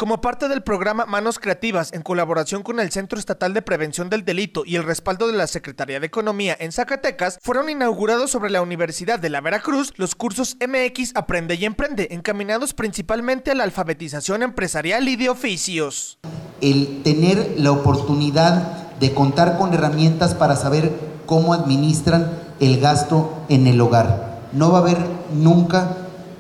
Como parte del programa Manos Creativas, en colaboración con el Centro Estatal de Prevención del Delito y el respaldo de la Secretaría de Economía en Zacatecas, fueron inaugurados sobre la Universidad de la Veracruz los cursos MX Aprende y Emprende, encaminados principalmente a la alfabetización empresarial y de oficios. El tener la oportunidad de contar con herramientas para saber cómo administran el gasto en el hogar. No va a haber nunca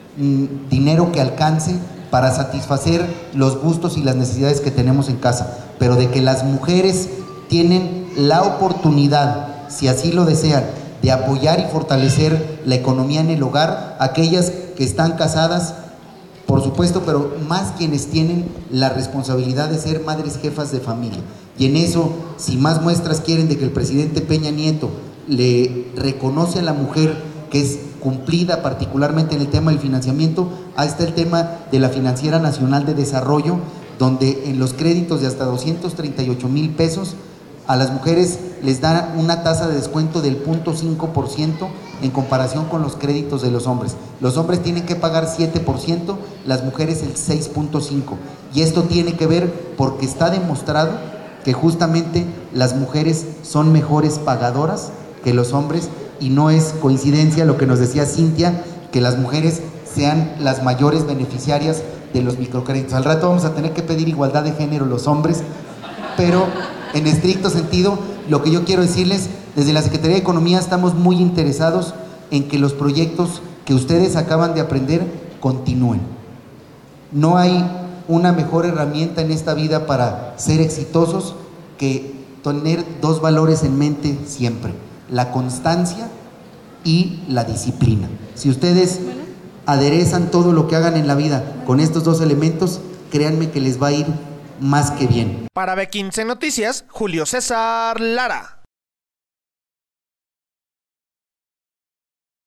dinero que alcance para satisfacer los gustos y las necesidades que tenemos en casa, pero de que las mujeres tienen la oportunidad, si así lo desean, de apoyar y fortalecer la economía en el hogar, aquellas que están casadas, por supuesto, pero más quienes tienen la responsabilidad de ser madres jefas de familia. Y en eso, si más muestras quieren de que el presidente Peña Nieto le reconoce a la mujer que es cumplida particularmente en el tema del financiamiento, ahí está el tema de la Financiera Nacional de Desarrollo, donde en los créditos de hasta 238,000 pesos a las mujeres les dan una tasa de descuento del 0.5% en comparación con los créditos de los hombres. Los hombres tienen que pagar 7%, las mujeres el 6.5%. Y esto tiene que ver porque está demostrado que justamente las mujeres son mejores pagadoras que los hombres, y no es coincidencia lo que nos decía Cintia, que las mujeres sean las mayores beneficiarias de los microcréditos. Al rato vamos a tener que pedir igualdad de género los hombres, pero en estricto sentido, lo que yo quiero decirles, desde la Secretaría de Economía estamos muy interesados en que los proyectos que ustedes acaban de aprender continúen. No hay una mejor herramienta en esta vida para ser exitosos que tener dos valores en mente siempre: la constancia y la disciplina. Si ustedes aderezan todo lo que hagan en la vida con estos dos elementos, créanme que les va a ir más que bien. Para B15 Noticias, Julio César Lara.